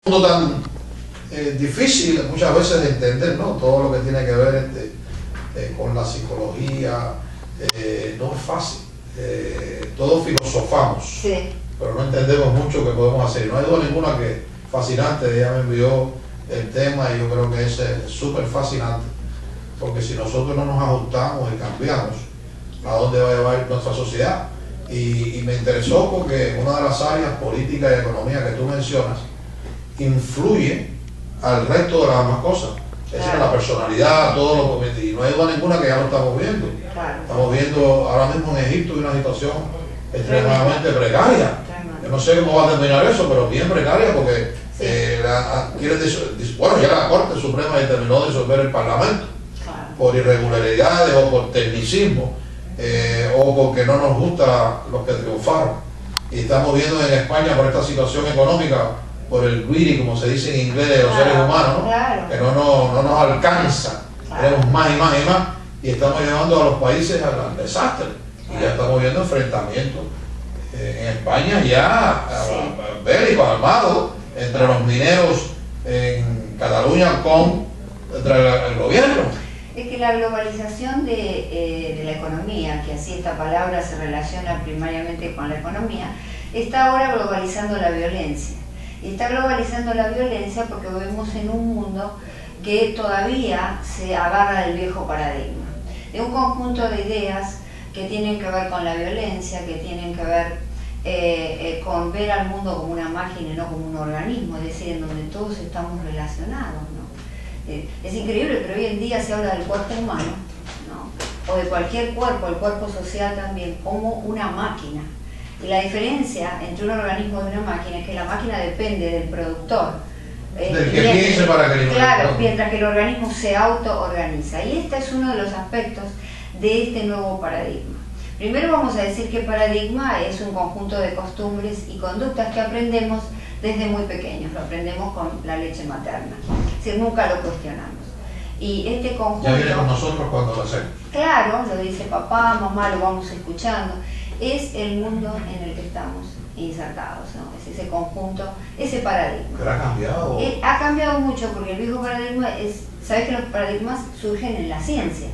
mundo tan difícil muchas veces de entender, ¿no? Todo lo que tiene que ver con la psicología, no es fácil. Todos filosofamos, sí, pero no entendemos mucho que podemos hacer. No hay duda ninguna que fascinante. Ella me envió el tema y yo creo que es súper fascinante, porque si nosotros no nos ajustamos y cambiamos, ¿a dónde va a llevar nuestra sociedad? Y me interesó porque una de las áreas política y economía que tú mencionas influye al resto de las demás cosas. Es decir, la personalidad, todo lo que... Y no hay duda ninguna que ya lo estamos viendo. claro. Estamos viendo ahora mismo en Egipto una situación extremadamente precaria. Yo no sé cómo va a terminar eso, pero bien precaria, porque Sí. bueno, ya la Corte Suprema determinó disolver el Parlamento Claro. por irregularidades o por tecnicismo, o porque no nos gusta los que triunfaron. Y estamos viendo en España por esta situación económica, por el greedy, como se dice en inglés, de los seres humanos, ¿no? Claro. Que no nos alcanza, Claro. queremos más y más y más, y estamos llevando a los países al desastre. Y ya estamos viendo enfrentamientos en España ya bélicos, armados, entre los mineros en Cataluña contra el gobierno. Es que la globalización de la economía, que así esta palabra se relaciona primariamente con la economía, está ahora globalizando la violencia. Y está globalizando la violencia porque vivimos en un mundo que todavía se agarra del viejo paradigma, de un conjunto de ideas que tienen que ver con la violencia, que tienen que ver con ver al mundo como una máquina y no como un organismo, es decir, en donde todos estamos relacionados, ¿no? Es increíble, pero hoy en día se habla del cuerpo humano, ¿no? O de cualquier cuerpo, el cuerpo social también, como una máquina. Y la diferencia entre un organismo y una máquina es que la máquina depende del productor. Del que piense para que... Claro, mientras que el organismo se auto-organiza. Y este es uno de los aspectos de este nuevo paradigma. Primero vamos a decir que paradigma es un conjunto de costumbres y conductas que aprendemos desde muy pequeños, lo aprendemos con la leche materna, es decir, nunca lo cuestionamos. Y este conjunto... Ya viene con nosotros cuando lo hacemos. Claro, lo dice papá, mamá, lo vamos escuchando, es el mundo en el que estamos insertados, ¿no? Es ese conjunto, ese paradigma. Pero ha cambiado. Ha cambiado mucho porque el viejo paradigma es, sabes que los paradigmas surgen en la ciencia.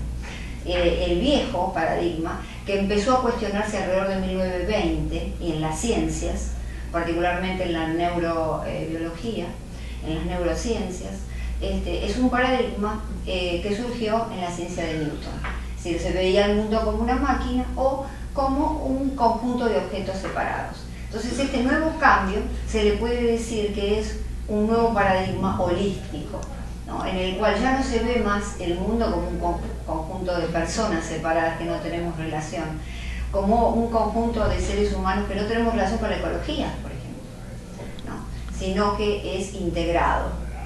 El viejo paradigma, que empezó a cuestionarse alrededor de 1920 y en las ciencias, particularmente en la neurobiología, en las neurociencias, es un paradigma que surgió en la ciencia de Newton. Es decir, se veía el mundo como una máquina o como un conjunto de objetos separados. Entonces este nuevo cambio se le puede decir que es un nuevo paradigma holístico, ¿no? En el cual ya no se ve más el mundo como un conjunto de personas separadas que no tenemos relación, como un conjunto de seres humanos que no tenemos relación con la ecología, por ejemplo, ¿no? Sino que es integrado.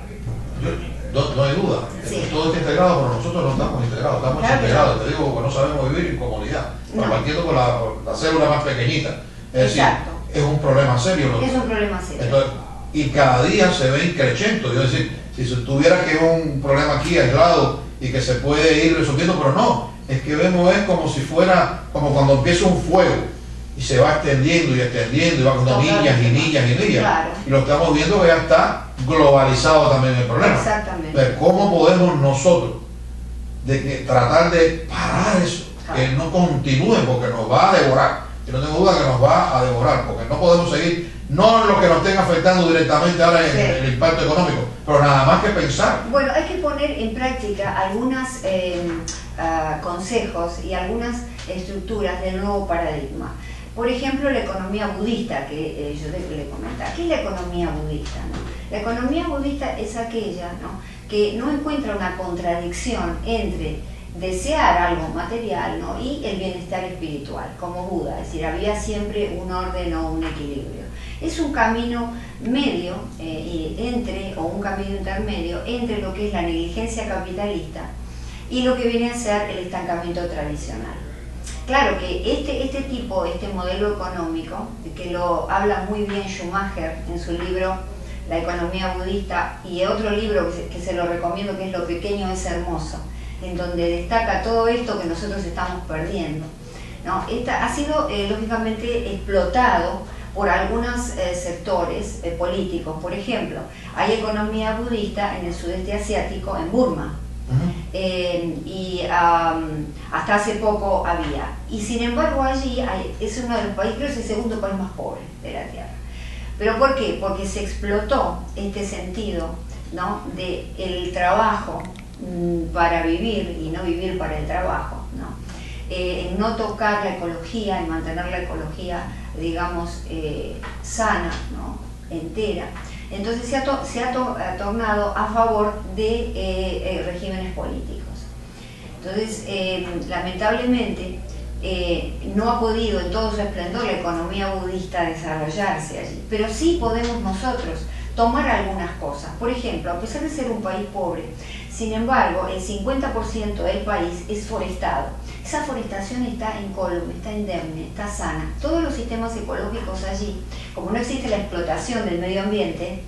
No hay duda, Sí. todo está integrado, pero nosotros no estamos integrados, estamos integrados. Te digo que no sabemos vivir en comunidad, No. partiendo con la célula más pequeñita. Es decir, Exacto. es un problema serio, ¿no? Es un problema serio. Entonces, y cada día se ve increciendo. Es decir, si se tuviera que un problema aquí aislado y que se puede ir resolviendo, pero no, es que vemos es como si fuera, como cuando empieza un fuego y se va extendiendo y va con millas y millas y millas. Claro. Y lo estamos viendo que ya está globalizado también el problema. Exactamente. Entonces, ¿cómo podemos nosotros tratar de parar eso? Que no continúe, porque nos va a devorar. Yo no tengo duda que nos va a devorar, porque no podemos seguir, no en lo que nos estén afectando directamente ahora en el impacto económico, pero nada más que pensar. Bueno, hay que poner en práctica algunos consejos y algunas estructuras del nuevo paradigma. Por ejemplo, la economía budista, que yo le comentaba. ¿Qué es la economía budista, no? La economía budista es aquella, ¿no?, que no encuentra una contradicción entre desear algo material, ¿no?, y el bienestar espiritual, como Buda. Es decir, había siempre un orden o un equilibrio. Es un camino medio, o un camino intermedio entre lo que es la negligencia capitalista y lo que viene a ser el estancamiento tradicional. Claro que este modelo económico, que lo habla muy bien Schumacher en su libro La economía budista, y otro libro que se lo recomiendo, que es Lo pequeño es hermoso, en donde destaca todo esto que nosotros estamos perdiendo, ¿no? Ha sido lógicamente explotado por algunos sectores políticos. Por ejemplo, hay economía budista en el sudeste asiático, en Burma, y hasta hace poco había. Y sin embargo allí es uno de los países, creo que es el segundo país más pobre de la Tierra. ¿Pero por qué? Porque se explotó este sentido, ¿no?, de el trabajo para vivir y no vivir para el trabajo, ¿no? En no tocar la ecología, en mantener la ecología, digamos, sana, ¿no?, entera. Entonces se ha tornado a favor de regímenes políticos. Entonces, lamentablemente, no ha podido en todo su esplendor la economía budista desarrollarse allí, pero sí podemos nosotros tomar algunas cosas. Por ejemplo, a pesar de ser un país pobre, sin embargo, el 50% del país es forestado. Esa forestación está incólume, está indemne, está sana. Todos los sistemas ecológicos allí, como no existe la explotación del medio ambiente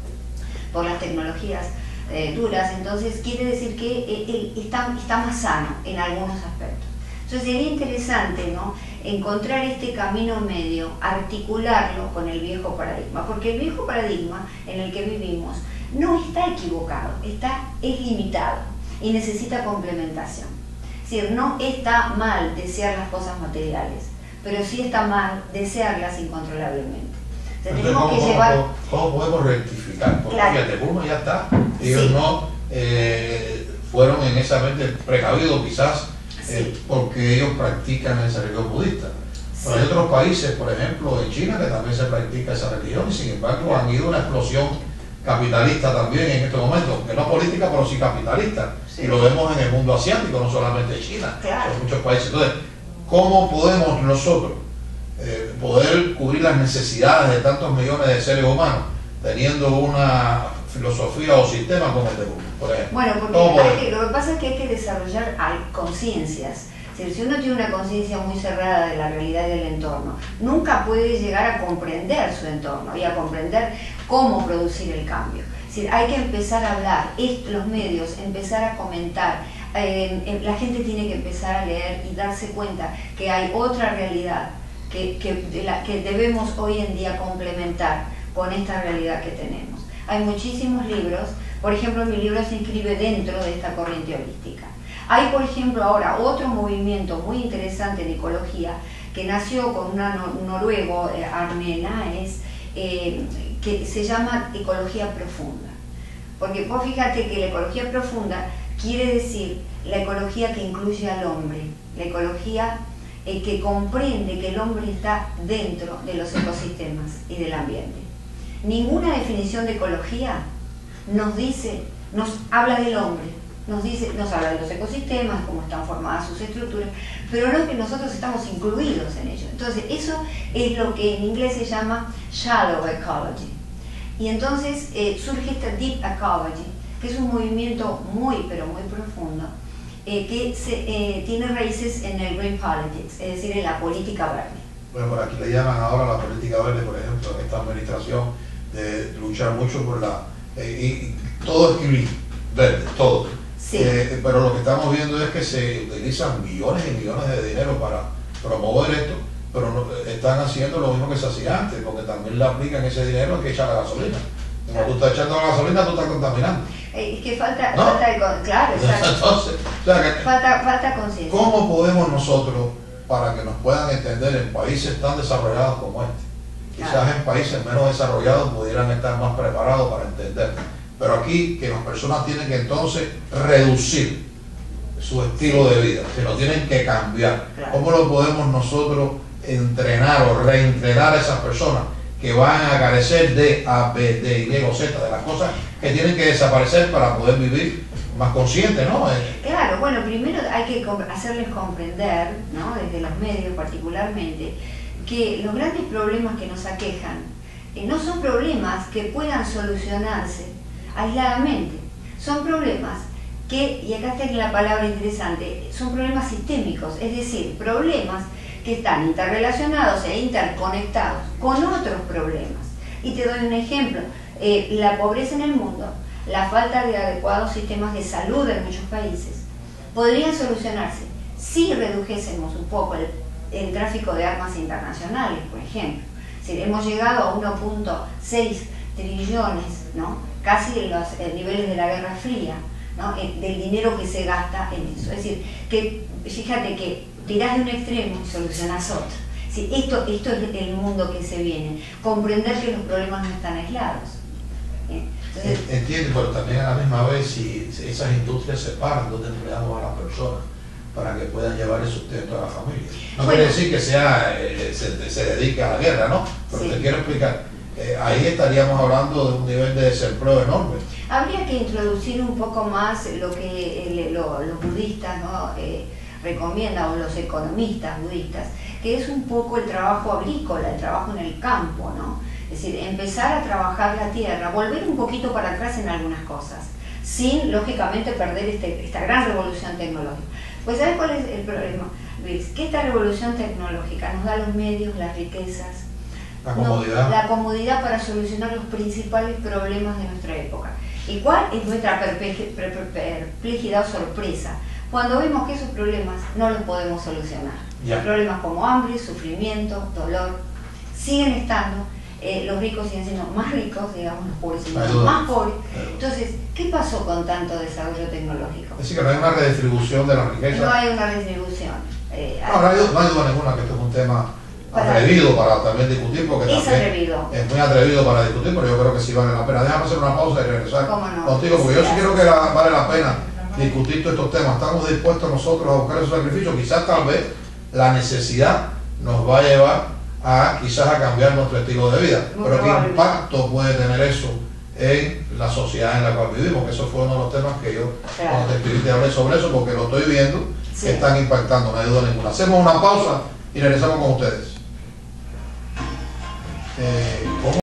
por las tecnologías duras, entonces quiere decir que está más sano en algunos aspectos. Entonces sería interesante, ¿no?, encontrar este camino medio, articularlo con el viejo paradigma, porque el viejo paradigma en el que vivimos no está equivocado, es limitado y necesita complementación. Es decir, no está mal desear las cosas materiales, pero sí está mal desearlas incontrolablemente. Entonces, tenemos que llevar... ¿Cómo podemos rectificar? Porque claro, fíjate, Burma ya está, ellos sí, no fueron en esa mente precavidos quizás, sí, porque ellos practican esa religión budista. Pero sí, hay otros países, por ejemplo en China, que también se practica esa religión y sin embargo han ido a una explosión capitalista también en estos momentos, que no política pero sí capitalista, sí, y lo vemos en el mundo asiático, no solamente China, claro, en muchos países. Entonces, ¿cómo podemos nosotros poder cubrir las necesidades de tantos millones de seres humanos teniendo una filosofía o sistema como el de Burma, por ejemplo? Bueno, porque lo que pasa es que hay que desarrollar conciencias. Si uno tiene una conciencia muy cerrada de la realidad y del entorno, nunca puede llegar a comprender su entorno y a comprender cómo producir el cambio. Es decir, hay que empezar a hablar, los medios, empezar a comentar, la gente tiene que empezar a leer y darse cuenta que hay otra realidad que debemos hoy en día complementar con esta realidad que tenemos. Hay muchísimos libros, por ejemplo mi libro se inscribe dentro de esta corriente holística. Hay, por ejemplo, ahora otro movimiento muy interesante en ecología que nació con un noruego, Arne Naes, que se llama ecología profunda. Porque vos fíjate que la ecología profunda quiere decir la ecología que incluye al hombre, la ecología que comprende que el hombre está dentro de los ecosistemas y del ambiente. Ninguna definición de ecología nos habla del hombre. Nos habla de los ecosistemas, cómo están formadas sus estructuras, pero no que nosotros estamos incluidos en ello. Entonces, eso es lo que en inglés se llama shallow ecology. Y entonces surge esta deep ecology, que es un movimiento muy, pero muy profundo, que tiene raíces en el green politics, es decir, en la política verde. Bueno, por aquí le llaman ahora la política verde, por ejemplo, en esta administración, de luchar mucho por y todo es green, verde, todo. Sí. Pero lo que estamos viendo es que se utilizan millones y millones de dinero para promover esto, pero no, están haciendo lo mismo que se hacía antes, porque también le aplican ese dinero al que echa la gasolina. Como tú estás echando la gasolina, tú estás contaminando. Es que falta, ¿no? Claro, exacto. Entonces, o sea que, falta conciencia. ¿cómo podemos nosotros, para que nos puedan entender en países tan desarrollados como este? Quizás claro, en países menos desarrollados pudieran estar más preparados para entender. Pero aquí que las personas tienen que entonces reducir su estilo de vida, que lo tienen que cambiar. Claro. ¿Cómo lo podemos nosotros entrenar o reentrenar a esas personas que van a carecer de A, B, D, Y o Z, de las cosas que tienen que desaparecer para poder vivir más conscientes, ¿no? Claro, bueno, primero hay que hacerles comprender, ¿no?, desde los medios particularmente, que los grandes problemas que nos aquejan no son problemas que puedan solucionarse aisladamente, son problemas que, y acá está la palabra interesante, son problemas sistémicos, es decir, problemas que están interrelacionados e interconectados con otros problemas. Y te doy un ejemplo, la pobreza en el mundo, la falta de adecuados sistemas de salud en muchos países, podrían solucionarse si redujésemos un poco el tráfico de armas internacionales, por ejemplo. Es decir, hemos llegado a 1.6 trillones, ¿no? Casi en los niveles de la Guerra Fría, ¿no? Del dinero que se gasta en eso. Es decir, que fíjate que tirás de un extremo y solucionás otro. Sí, esto es el mundo que se viene. Comprender que los problemas no están aislados. Entonces, entiendo, pero también a la misma vez si esas industrias separan donde empleamos a las personas para que puedan llevar el sustento a la familia. No quiere decir que se dedique a la guerra, ¿no? Pero sí, te quiero explicar. Ahí estaríamos hablando de un nivel de desempleo enorme. Habría que introducir un poco más lo que los budistas, ¿no? Recomiendan, o los economistas budistas, que es un poco el trabajo agrícola, el trabajo en el campo, ¿no? Es decir, empezar a trabajar la tierra, volver un poquito para atrás en algunas cosas, sin, lógicamente, perder esta gran revolución tecnológica. Pues ¿sabes cuál es el problema, Luis? Que esta revolución tecnológica nos da los medios, las riquezas, la comodidad para solucionar los principales problemas de nuestra época. ¿Y cuál es nuestra perplejidad o sorpresa? Cuando vemos que esos problemas no los podemos solucionar. Problemas como hambre, sufrimiento, dolor, siguen estando. Los ricos siguen siendo más ricos, digamos, los pobres siguen siendo más pobres. Entonces, ¿qué pasó con tanto desarrollo tecnológico? Es decir, que no hay una redistribución de la riqueza. No hay una redistribución. No hay duda ninguna que esto es un tema atrevido para también discutir, porque es atrevido. Es muy atrevido para discutir, pero yo creo que sí vale la pena. Déjame hacer una pausa y regresar contigo, porque yo sí creo que vale la pena discutir todos estos temas. Estamos dispuestos nosotros a buscar esos sacrificios. Quizás tal vez la necesidad nos va a llevar quizás a cambiar nuestro estilo de vida. Pero ¿qué impacto puede tener eso en la sociedad en la cual vivimos? Que eso fue uno de los temas que yo cuando te escribí te hablé sobre eso, porque lo estoy viendo que están impactando, no hay duda ninguna. Hacemos una pausa y regresamos con ustedes.